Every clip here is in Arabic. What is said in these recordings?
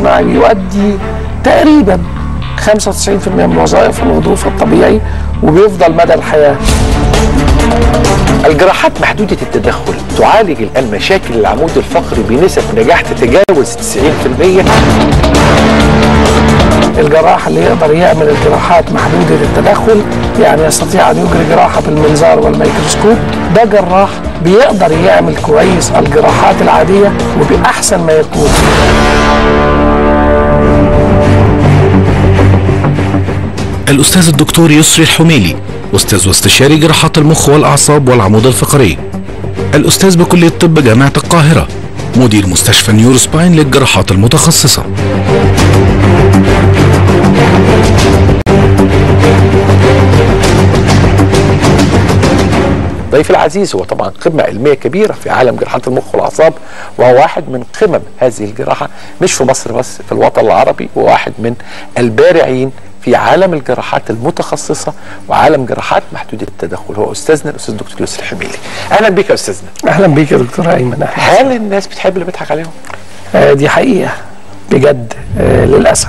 الصناعي بيؤدي تقريبا 95% من وظائف الغضروف الطبيعي وبيفضل مدى الحياة. الجراحات محدودة التدخل تعالج الآن مشاكل العمود الفقري بنسب نجاح تتجاوز 90%. الجراح اللي يقدر يعمل الجراحات محدودة التدخل، يعني يستطيع أن يجري جراحة بالمنظار والميكروسكوب، ده جراح بيقدر يعمل كويس الجراحات العادية وبأحسن ما يكون. الأستاذ الدكتور يسري الحميلي، أستاذ واستشاري جراحات المخ والأعصاب والعمود الفقري، الأستاذ بكلية طب جامعة القاهرة، مدير مستشفى نيوروسباين للجراحات المتخصصة. ضيف العزيز هو طبعا قمة علمية كبيرة في عالم جراحات المخ والأعصاب، وهو واحد من قمم هذه الجراحة مش في مصر بس، في الوطن العربي، وواحد من البارعين في عالم الجراحات المتخصصة وعالم جراحات محدودة التدخل. هو أستاذنا الأستاذ الدكتور يسري الحميلي. أهلا بك يا أستاذنا. أهلا بك يا دكتور أيمن. هل الناس بتحب اللي بيضحك عليهم؟ دي حقيقة بجد، للأسف.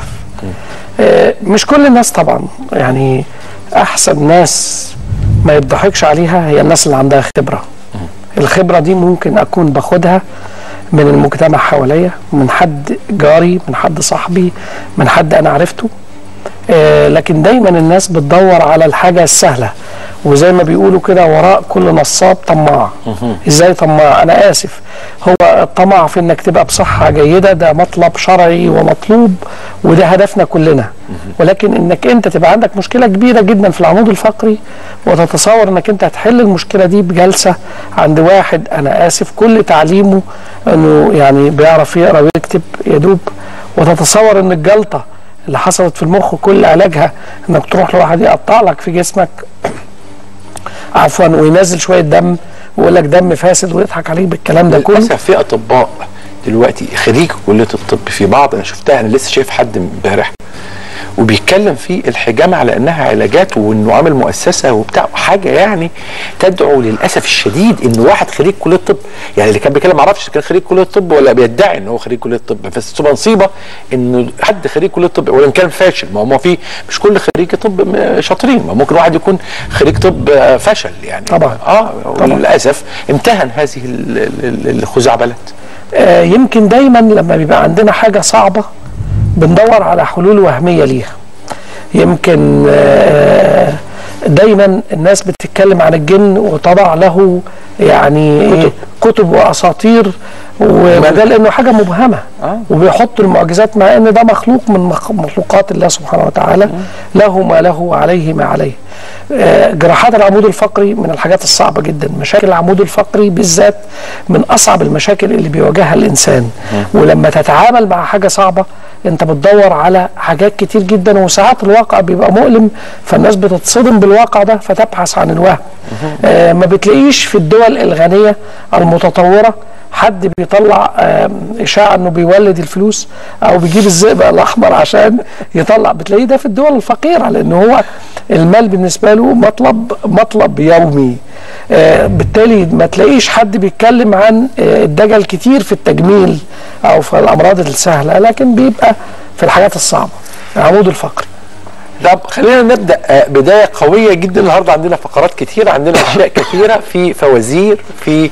مش كل الناس طبعا، يعني أحسن ناس ما يضحكش عليها هي الناس اللي عندها خبرة. الخبرة دي ممكن أكون باخدها من المجتمع حواليا، من حد جاري، من حد صاحبي، من حد أنا عرفته. لكن دايما الناس بتدور على الحاجة السهلة، وزي ما بيقولوا كده وراء كل نصاب طماع. ازاي طماع؟ انا اسف، هو الطمع في انك تبقى بصحة جيدة ده مطلب شرعي ومطلوب، وده هدفنا كلنا. ولكن انك انت تبقى عندك مشكلة كبيرة جدا في العمود الفقري وتتصور انك انت هتحل المشكلة دي بجلسة عند واحد انا اسف كل تعليمه انه يعني بيعرف يقرا ويكتب يدوب، وتتصور ان الجلطة اللي حصلت في المخ كل علاجها انك تروح لواحد يقطع لك في جسمك عفوا وينزل شويه دم ويقول لك دم فاسد ويضحك عليك بالكلام ده كله. للاسف في اطباء دلوقتي خريج كليه الطب، في بعض انا شفتها، انا لسه شايف حد امبارح وبيتكلم في الحجامه على انها علاجات وانه عامل مؤسسه وبتاع حاجه، يعني تدعو للاسف الشديد انه واحد خريج كليه الطب، يعني اللي كان بيتكلم ما اعرفش كان خريج كليه الطب ولا بيدعي ان هو خريج كليه الطب، بس تبقى نصيبه انه حد خريج كليه الطب وان كان فاشل. ما هو في مش كل خريج طب شاطرين، ما ممكن واحد يكون خريج طب فشل يعني. طبعا للاسف امتهن هذه الخزعبلات. يمكن دايما لما بيبقى عندنا حاجه صعبه بندور على حلول وهمية ليها. يمكن دايما الناس بتتكلم عن الجن وتضع له يعني كتب وأساطير، وده لأنه حاجة مبهمة، وبيحطوا المعجزات مع أن ده مخلوق من مخلوقات الله سبحانه وتعالى، له ما له وعليه ما عليه. جراحات العمود الفقري من الحاجات الصعبة جدا. مشاكل العمود الفقري بالذات من أصعب المشاكل اللي بيواجهها الإنسان، ولما تتعامل مع حاجة صعبة انت بتدور على حاجات كتير جدا، وساعات الواقع بيبقى مؤلم فالناس بتتصدم بالواقع ده فتبحث عن الوهم. ما بتلاقيش في الدول الغنية المتطورة حد بيطلع إشاعة انه بيولد الفلوس او بيجيب الزئبق الاحمر عشان يطلع، بتلاقيه ده في الدول الفقيرة لان هو المال بالنسبة له مطلب يومي. بالتالي ما تلاقيش حد بيتكلم عن الدجل كتير في التجميل او في الامراض السهلة، لكن بيبقى في الحاجات الصعبة العمود الفقري. طب خلينا نبدا بدايه قويه جدا. النهارده عندنا فقرات كتيره، عندنا اشياء كثيره، في فوازير، في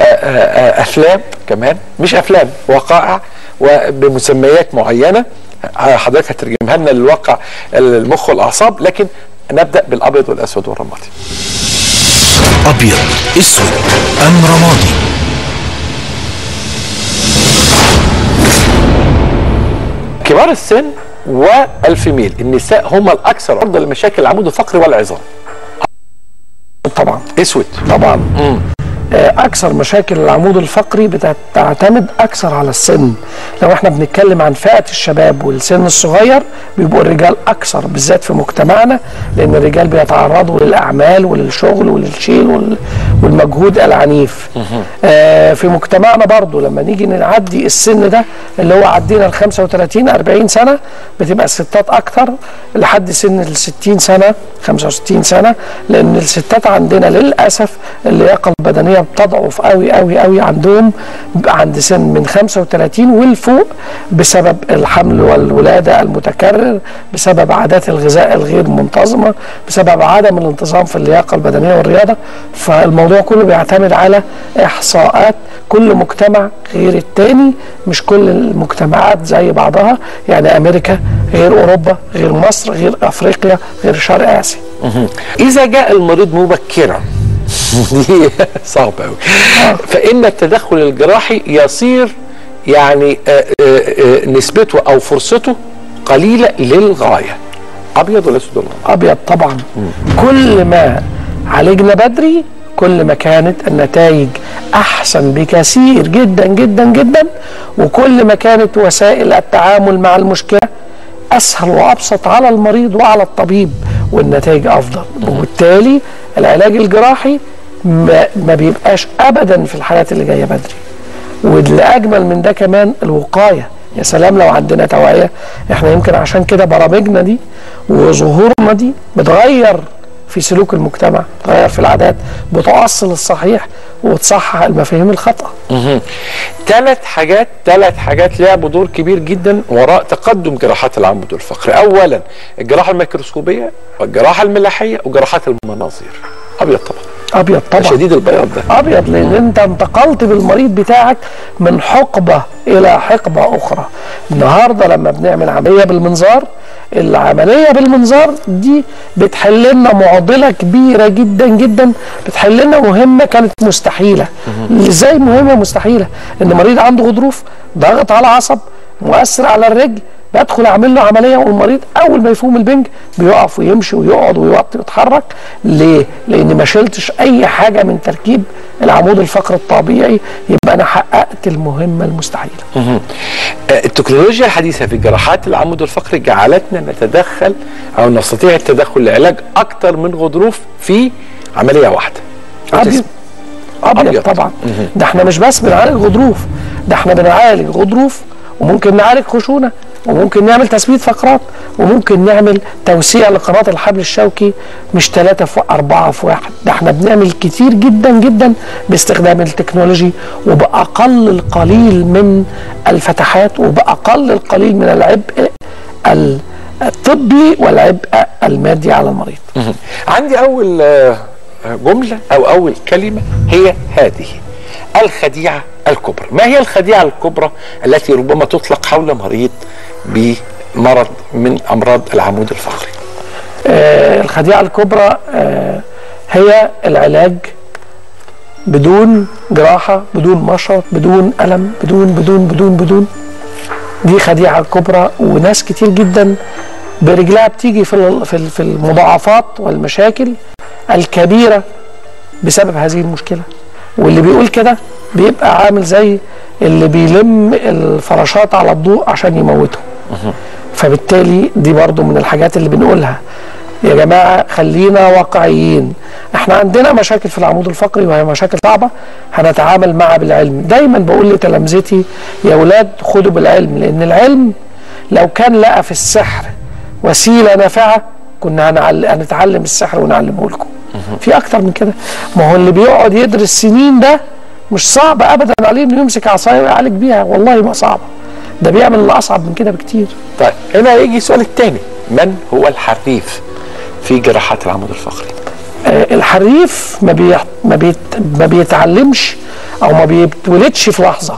افلام كمان، مش افلام، وقائع وبمسميات معينه حضرتك هترجمها لنا للواقع المخ والاعصاب. لكن نبدا بالابيض والاسود والرمادي. ابيض اسود ام رمادي؟ كبار السن والفيميل، النساء هم الاكثر عرضه لمشاكل العمود الفقري والعظام. طبعا اسود طبعا. اكثر مشاكل العمود الفقري بتعتمد اكثر على السن. لو احنا بنتكلم عن فئة الشباب والسن الصغير بيبقوا الرجال اكثر، بالذات في مجتمعنا، لان الرجال بيتعرضوا للاعمال وللشغل وللشيل والمجهود العنيف. في مجتمعنا برضو لما نيجي نعدي السن ده اللي هو عدينا ال 35 40 سنة بتبقى الستات اكثر لحد سن ال 60 سنة 65 سنة، لان الستات عندنا للاسف اللياقة البدنية العضليه بتضعف قوي قوي قوي عندهم عند سن من 35 والفوق بسبب الحمل والولاده المتكرر، بسبب عادات الغذاء الغير منتظمه، بسبب عدم الانتظام في اللياقه البدنيه والرياضه. فالموضوع كله بيعتمد على احصاءات، كل مجتمع غير التاني، مش كل المجتمعات زي بعضها، يعني امريكا غير اوروبا غير مصر غير افريقيا غير شرق اسيا. اذا جاء المريض مبكرا دي صعبه قوي، فان التدخل الجراحي يصير يعني نسبته او فرصته قليله للغايه. ابيض ولا اسود؟ ابيض طبعا. كل ما عالجنا بدري كل ما كانت النتائج احسن بكثير جدا جدا جدا، وكل ما كانت وسائل التعامل مع المشكله اسهل وابسط على المريض وعلى الطبيب، والنتائج افضل. وبالتالي العلاج الجراحي ما بيبقاش ابدا في الحالات اللي جايه بدري. واللي اجمل من ده كمان الوقايه. يا سلام لو عندنا توعيه. احنا يمكن عشان كده برامجنا دي وظهورنا دي بتغير في سلوك المجتمع، بتغير في العادات، بتؤصل الصحيح وتصحح المفاهيم الخطأ. ثلاث حاجات لعبوا دور كبير جدا وراء تقدم جراحات العمود الفقري. اولا الجراحه الميكروسكوبيه والجراحه الملاحيه وجراحات المناظير. ابيض طبعا. ابيض طبعا. شديد البياض ده. ابيض لان انت انتقلت بالمريض بتاعك من حقبه الى حقبه اخرى. النهارده لما بنعمل عمليه بالمنظار، العمليه بالمنظار دي بتحل لنا معضله كبيره جدا جدا، بتحل لنا مهمه كانت مستحيله. ازاي مهمه مستحيله؟ ان مريض عنده غضروف، ضغط على عصب، مؤثر على الرجل، بدخل اعمل له عمليه والمريض اول ما يفهم البنج بيقف ويمشي ويقعد ويوطي ويتحرك. ليه؟ لان ما شلتش اي حاجه من تركيب العمود الفقري الطبيعي، يبقى انا حققت المهمه المستحيله. التكنولوجيا الحديثه في جراحات العمود الفقري جعلتنا نتدخل او نستطيع التدخل لعلاج اكثر من غضروف في عمليه واحده. ابيض طبعا. ده احنا مش بس بنعالج غضروف، ده احنا بنعالج غضروف وممكن نعالج خشونه، وممكن نعمل تثبيت فقرات، وممكن نعمل توسيع لقناه الحبل الشوكي، مش 3 في 4 في 1. ده احنا بنعمل كتير جدا جدا باستخدام التكنولوجي، وبأقل القليل من الفتحات، وبأقل القليل من العبء الطبي والعبء المادي على المريض. عندي اول جمله او اول كلمه هي هذه: الخديعه الكبرى. ما هي الخديعه الكبرى التي ربما تطلق حول مريض بمرض من امراض العمود الفقري؟ الخديعه الكبرى هي العلاج بدون جراحه، بدون مشرط، بدون الم، بدون. دي خديعه كبرى، وناس كتير جدا برجلها بتيجي في المضاعفات والمشاكل الكبيره بسبب هذه المشكله. واللي بيقول كده بيبقى عامل زي اللي بيلم الفراشات على الضوء عشان يموتهم. فبالتالي دي برضو من الحاجات اللي بنقولها: يا جماعة خلينا واقعيين. احنا عندنا مشاكل في العمود الفقري وهي مشاكل صعبة، هنتعامل معها بالعلم. دايما بقول لتلامذتي: يا ولاد خدوا بالعلم، لان العلم لو كان لقى في السحر وسيلة نافعة كنا هنتعلم السحر ونعلمه لكم. في اكتر من كده. ما هو اللي بيقعد يدرس سنين ده مش صعب ابدا عليه انه يمسك عصايه ويعالج بيها، والله ما صعبه، ده بيعمل اللي اصعب من كده بكتير. طيب هنا يجي السؤال الثاني: من هو الحريف في جراحات العمود الفقري؟ الحريف ما بيتعلمش او ما بيتولدش في لحظه،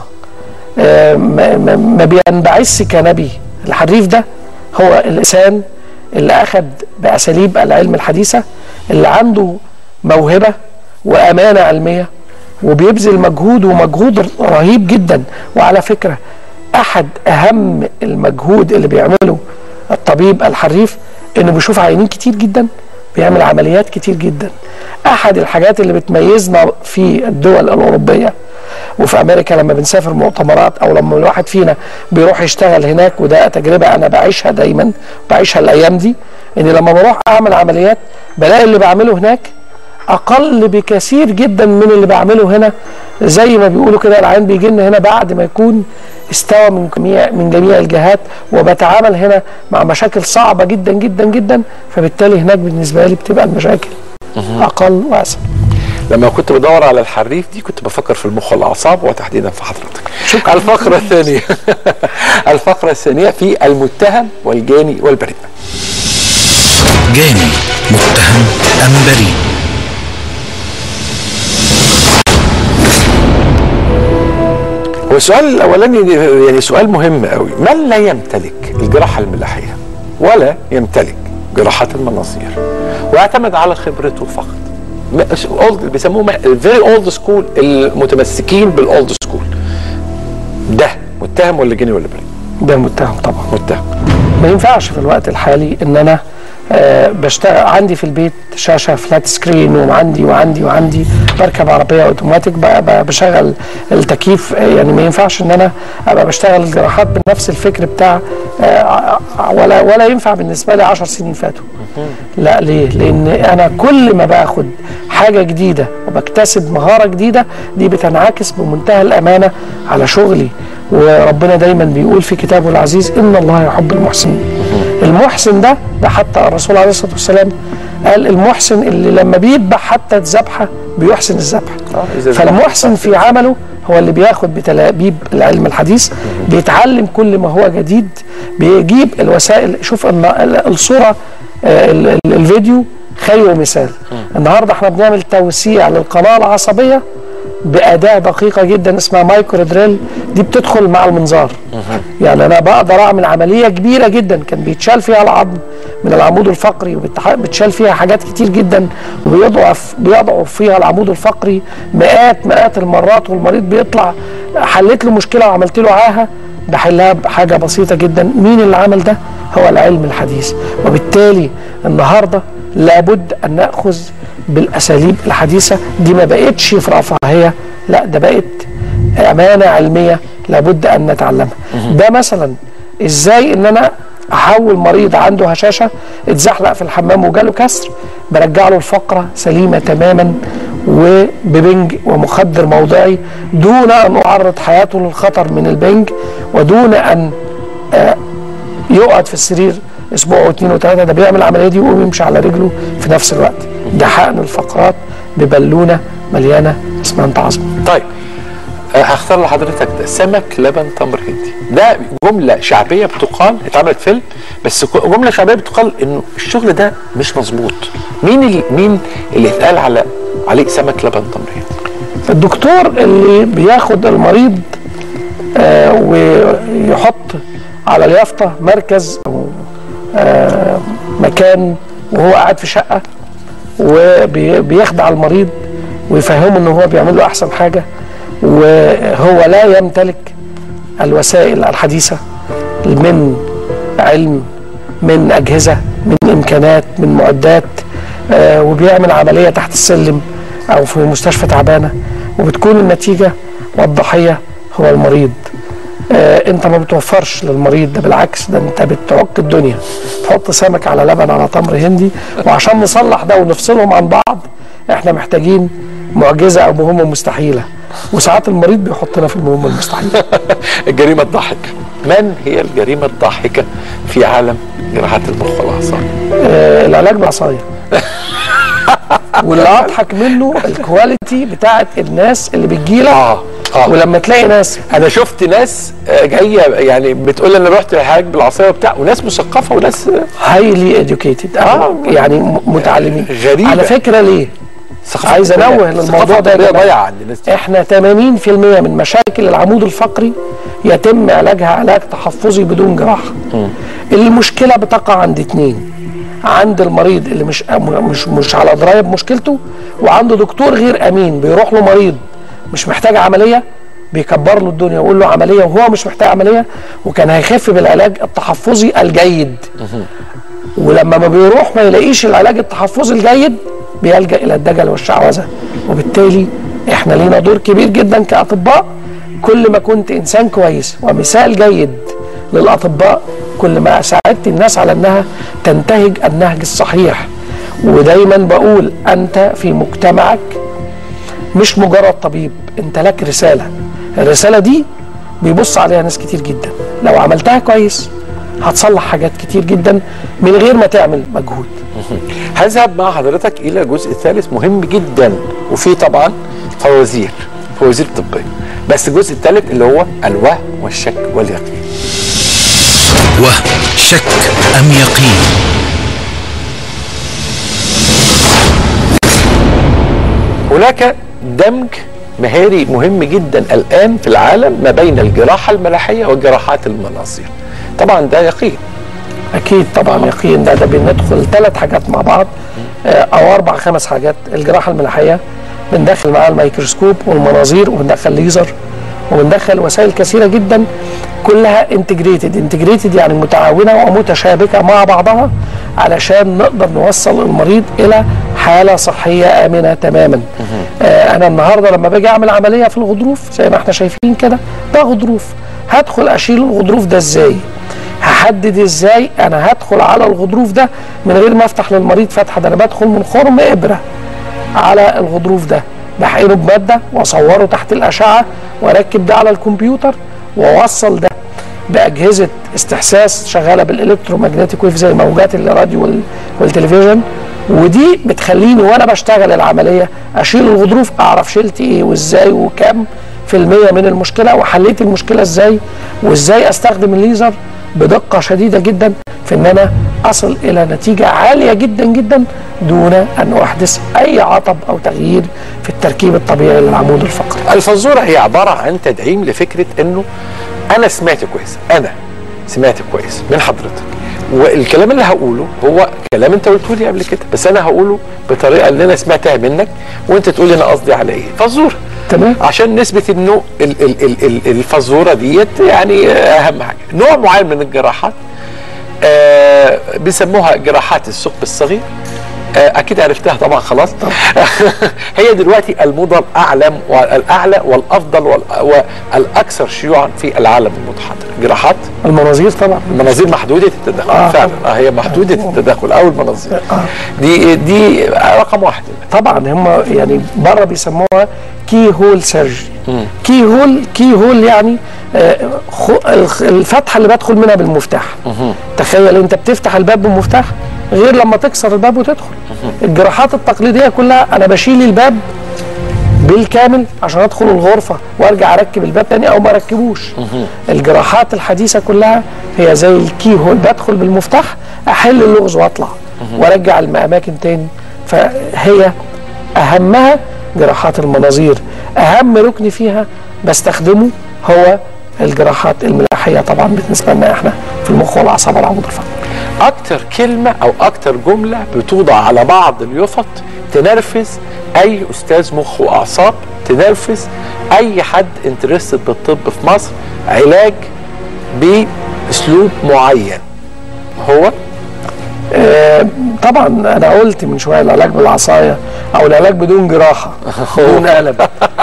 ما بينبعثش كنبي. الحريف ده هو الانسان اللي اخذ باساليب العلم الحديثه، اللي عنده موهبه وامانه علميه وبيبذل مجهود رهيب جدا. وعلى فكره احد اهم المجهود اللي بيعمله الطبيب الحريف انه بيشوف عيانين كتير جدا، بيعمل عمليات كتير جدا. احد الحاجات اللي بتميزنا في الدول الاوروبيه وفي امريكا لما بنسافر مؤتمرات او لما الواحد فينا بيروح يشتغل هناك، وده تجربه انا بعيشها دايما، بعيشها الايام دي، ان لما بروح اعمل عمليات بلاقي اللي بعمله هناك اقل بكثير جدا من اللي بعمله هنا. زي ما بيقولوا كده العيان بيجي لنا هنا بعد ما يكون استوى من جميع الجهات، وبتعامل هنا مع مشاكل صعبه جدا جدا جدا، فبالتالي هناك بالنسبه لي بتبقى المشاكل اقل واسهل. لما كنت بدور على الحريف دي كنت بفكر في المخ والاعصاب وتحديدا في حضرتك. شكرا. الفقره الثانيه الفقره الثانيه في المتهم والجاني والبريء. جاني، متهم ام بريء؟ هو السؤال الاولاني يعني سؤال مهم قوي. من لا يمتلك الجراحه الملاحيه ولا يمتلك جراحات المناظير ويعتمد على خبرته فقط، بيسموه فيري اولد سكول، المتمسكين بالاولد سكول، ده متهم ولا جاني ولا بريء؟ ده متهم طبعا. متهم. ما ينفعش في الوقت الحالي ان انا بشتغل عندي في البيت شاشه فلات سكرين وعندي بركب عربيه اوتوماتيك بشغل التكييف. يعني ما ينفعش ان انا ابقى بشتغل الجراحات بنفس الفكر بتاع ولا ينفع بالنسبه لي 10 سنين فاتوا. لا، ليه؟ لان انا كل ما باخد حاجه جديده وبكتسب مهاره جديده دي بتنعكس بمنتهى الامانه على شغلي. وربنا دايما بيقول في كتابه العزيز ان الله يحب المحسنين. المحسن ده حتى الرسول عليه الصلاه والسلام قال المحسن اللي لما بيذبح حتى الذبحه بيحسن الذبح. فالمحسن في عمله هو اللي بياخد بتلابيب العلم الحديث، بيتعلم كل ما هو جديد، بيجيب الوسائل. شوف ان الصوره الفيديو خير مثال. النهارده احنا بنعمل توسيع للقناه العصبيه بأداة دقيقة جدا اسمها مايكرو دريل، دي بتدخل مع المنظار. يعني أنا بقدر أعمل عملية كبيرة جدا كان بيتشال فيها العظم من العمود الفقري وبتشال فيها حاجات كتير جدا وبيضعف فيها العمود الفقري مئات المرات، والمريض بيطلع حلت له مشكلة وعملت له عاهة بحلها بحاجة بسيطة جدا. مين اللي عمل ده؟ هو العلم الحديث. وبالتالي النهاردة لابد أن نأخذ بالأساليب الحديثة دي. ما بقتش في رفاهية، لا ده بقت أمانة علمية لابد أن نتعلمها. ده مثلا إزاي إن أنا أحول مريض عنده هشاشة اتزحلق في الحمام وجاله كسر، برجع له الفقرة سليمة تماما وببنج ومخدر موضعي دون أن أعرض حياته للخطر من البنج، ودون أن يقعد في السرير اسبوع واثنين وثلاثه. ده بيعمل العمليه دي ويقوم يمشي على رجله في نفس الوقت. ده حقن الفقرات ببالونه مليانه اسمنت عظمي. طيب هختار لحضرتك ده سمك لبن تمر هندي. ده جمله شعبيه بتقال، اتعملت فيلم بس جمله شعبيه بتقال انه الشغل ده مش مظبوط. مين اللي اتقال عليه سمك لبن تمر هندي؟ الدكتور اللي بياخد المريض ويحط على اليافطه مركز او مكان وهو قاعد في شقه وبيخدع المريض ويفهمه ان هو بيعمل له احسن حاجه، وهو لا يمتلك الوسائل الحديثه من علم، من اجهزه، من امكانات، من معدات، وبيعمل عمليه تحت السلم او في مستشفى تعبانه، وبتكون النتيجه والضحيه هو المريض. انت ما بتوفرش للمريض، ده بالعكس، ده انت بتعك الدنيا. تحط سمك على لبن على تمر هندي، وعشان نصلح ده ونفصلهم عن بعض احنا محتاجين معجزه او مهمه مستحيله، وساعات المريض بيحطنا في المهمه المستحيله. الجريمه الضاحكه. من هي الجريمه الضاحكه في عالم جراحات المخ والاعصاب؟ العلاج بعصايه. واللي اضحك منه الكواليتي بتاعت الناس اللي بتجيلك. ولما تلاقي ناس، انا شفت ناس جايه يعني بتقول انا رحت العلاج بالعصايه وبتاع، وناس مثقفه وناس هايلي اديوكيتد يعني متعلمين. غريبه على فكره. ليه؟ عايز انوه للموضوع ده. ضايعه عند الناس دي. احنا 80% من مشاكل العمود الفقري يتم علاجها علاج تحفظي بدون جراحه. المشكله بتقع عند اتنين: عند المريض اللي مش على درايه بمشكلته، وعنده دكتور غير امين بيروح له مريض مش محتاج عمليه بيكبر له الدنيا ويقول له عمليه وهو مش محتاج عمليه وكان هيخف بالعلاج التحفظي الجيد. ولما ما بيروح ما يلاقيش العلاج التحفظي الجيد بيلجأ الى الدجل والشعوذه. وبالتالي احنا لينا دور كبير جدا كاطباء. كل ما كنت انسان كويس ومثال جيد للاطباء كل ما ساعدت الناس على انها تنتهج النهج الصحيح. ودايما بقول انت في مجتمعك مش مجرد طبيب، انت لك رساله. الرساله دي بيبص عليها ناس كتير جدا. لو عملتها كويس هتصلح حاجات كتير جدا من غير ما تعمل مجهود. هذهب مع حضرتك الى الجزء الثالث مهم جدا، وفيه طبعا فوازير طبيه، بس الجزء الثالث اللي هو الوهم والشك واليقين. وهم، شك أم يقين؟ هناك دمج مهاري مهم جدا الآن في العالم ما بين الجراحة الملاحية وجراحات المناظير. طبعا ده يقين. اكيد طبعا يقين. ده بندخل 3 حاجات مع بعض او 4 5 حاجات. الجراحه الملاحيه بندخل معاها الميكروسكوب والمناظير وبندخل ليزر وبندخل وسائل كثيره جدا كلها انتجريتد يعني متعاونه ومتشابكه مع بعضها علشان نقدر نوصل المريض الى حاله صحيه امنه تماما. انا النهارده لما باجي اعمل عمليه في الغضروف زي ما احنا شايفين كده، ده غضروف، هدخل اشيل الغضروف ده ازاي؟ هحدد ازاي انا هدخل على الغضروف ده من غير ما افتح للمريض فتحه؟ ده انا بدخل من خرم ابره على الغضروف ده، بحقنه بماده واصوره تحت الاشعه واركب ده على الكمبيوتر واوصل ده باجهزه استحساس شغاله بالالكترومagnetic ويف زي موجات الراديو والتلفزيون، ودي بتخليني وانا بشتغل العمليه اشيل الغضروف اعرف شلت ايه وازاي وكام في المية من المشكله وحليت المشكله ازاي، وازاي استخدم الليزر بدقه شديده جدا في ان انا اصل الى نتيجه عاليه جدا جدا دون ان احدث اي عطب او تغيير في التركيب الطبيعي للعمود الفقري. الفزوره هي عباره عن تدعيم لفكره انه انا سمعت كويس من حضرتك، والكلام اللي هقوله هو كلام انت قلته لي قبل كده، بس انا هقوله بطريقه اللي انا سمعتها منك وانت تقول لي انا قصدي على ايه. فزوره تمام، عشان نثبت انه الفزوره ديت يعني اهم حاجه. نوع معين من الجراحات بيسموها جراحات الثقب الصغير، اكيد عرفتها طبعا خلاص. هي دلوقتي الموضه الاعلى والافضل والاكثر شيوعا في العالم المتحضر. جراحات المناظير طبعا، المناظير محدوده التدخل فعلا. هي محدوده التدخل او المناظير دي رقم واحد طبعا. هم يعني بره بيسموها كي هول سيرجري. كي هول يعني الفتحه اللي بدخل منها بالمفتاح. تخيل انت بتفتح الباب بالمفتاح غير لما تكسر الباب وتدخل. الجراحات التقليديه كلها انا بشيل الباب بالكامل عشان ادخل الغرفه وارجع اركب الباب تاني او ما اركبوش. الجراحات الحديثه كلها هي زي الكي هول، بدخل بالمفتاح احل اللغز واطلع وارجع الاماكن تاني. فهي اهمها جراحات المناظير. اهم ركن فيها بستخدمه هو الجراحات الملاحيه طبعا بالنسبه لنا احنا في المخ والاعصاب والعمود الفقري. اكتر كلمه او اكتر جمله بتوضع على بعض اليافط تنرفز اي استاذ مخ واعصاب، تنرفز اي حد انترستد بالطب في مصر. علاج باسلوب معين هو طبعا انا قلت من شويه العلاج بالعصايه او العلاج بدون جراحه بدون قلم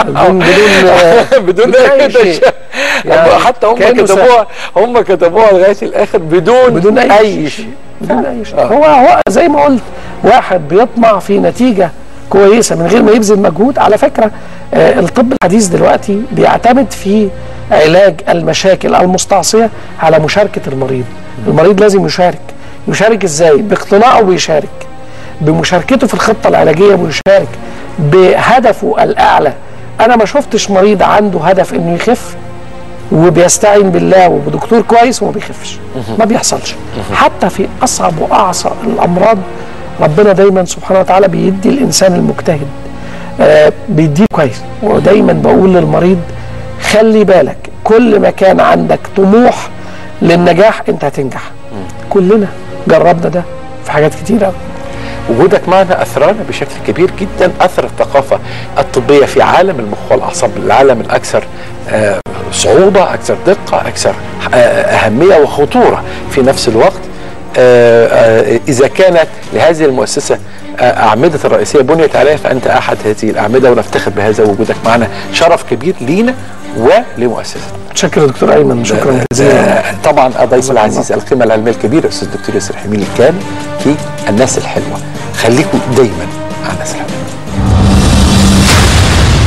بدون اي شيء. يعني حتى هم كتبوها لغايه الاخر بدون اي شيء. هو زي ما قلت واحد بيطمع في نتيجه كويسه من غير ما يبذل مجهود. على فكره الطب الحديث دلوقتي بيعتمد في علاج المشاكل المستعصيه على مشاركه المريض. المريض لازم يشارك ازاي؟ باقتناعه بيشارك، بمشاركته في الخطه العلاجيه بيشارك، بهدفه الاعلى. انا ما شفتش مريض عنده هدف انه يخف وبيستعين بالله وبدكتور كويس وما بيخفش. ما بيحصلش. حتى في اصعب واعصى الامراض ربنا دايما سبحانه وتعالى بيدي الانسان المجتهد بيديه كويس. ودايما بقول للمريض خلي بالك كل ما كان عندك طموح للنجاح انت هتنجح. كلنا جربنا ده في حاجات كتير قوي. وجودك معنا اثرنا بشكل كبير جدا، اثر الثقافه الطبيه في عالم المخ والاعصاب، العالم الاكثر صعوبه، اكثر دقه، اكثر اهميه وخطوره في نفس الوقت. اذا كانت لهذه المؤسسه اعمده الرئيسيه بنيت عليها فانت احد هذه الاعمده، ونفتخر بهذا. وجودك معنا شرف كبير لينا ولمؤسستنا. شكرا دكتور ايمن، شكرا جزيلا. طبعا الضيف العزيز القيمه العلميه الكبيره الاستاذ الدكتور ياسر حميلي كان في الناس الحلوه. خليكم دايما على الناس الحلوه.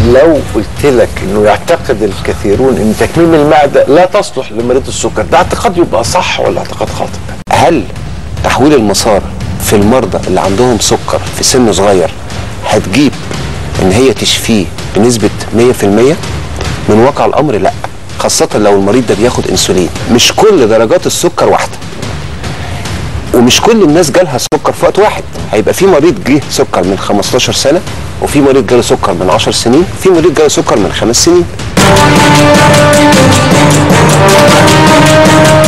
لو قلت لك انه يعتقد الكثيرون ان تكميم المعده لا تصلح لمريض السكر، ده اعتقاد يبقى صح ولا اعتقاد خاطئ؟ هل تحويل المسار في المرضى اللي عندهم سكر في سن صغير هتجيب ان هي تشفيه بنسبه 100%؟ من واقع الامر لا، خاصه لو المريض ده بياخد انسولين. مش كل درجات السكر واحده، ومش كل الناس جالها سكر في وقت واحد. هيبقى في مريض جه سكر من 15 سنه، وفي مريض جاله سكر من 10 سنين، في مريض جاله سكر من 5 سنين.